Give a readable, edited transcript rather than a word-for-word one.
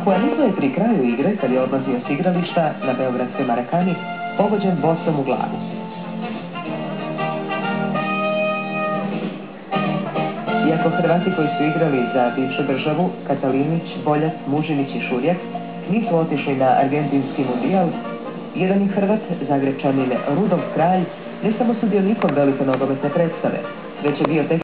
Juanito je pri kraju igre, kad je odlazio s igrališta na beogradskoj Marakani, pogođen bosom u glavu. Iako Hrvati koji su igrali za bivšu državu, Katalinić, Boljac, Mužinić i Šurjak, nisu otišli na argentinski mundijal, jedan je Hrvat, Zagrebčanin Rudolf Kralj, ne samo sudionikom velike nogometne predstave, već je bio